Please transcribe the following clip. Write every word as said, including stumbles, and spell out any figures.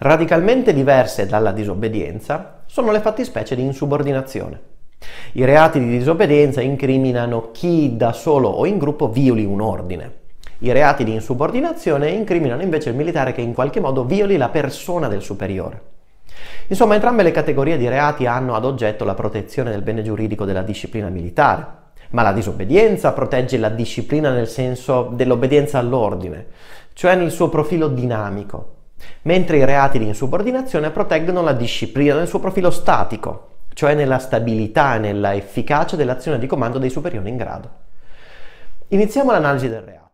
Radicalmente diverse dalla disobbedienza sono le fattispecie di insubordinazione. I reati di disobbedienza incriminano chi da solo o in gruppo violi un ordine. I reati di insubordinazione incriminano invece il militare che in qualche modo violi la persona del superiore. Insomma, entrambe le categorie di reati hanno ad oggetto la protezione del bene giuridico della disciplina militare, ma la disobbedienza protegge la disciplina nel senso dell'obbedienza all'ordine, cioè nel suo profilo dinamico, mentre i reati di insubordinazione proteggono la disciplina nel suo profilo statico, cioè nella stabilità e nella efficacia dell'azione di comando dei superiori in grado. Iniziamo l'analisi del reato.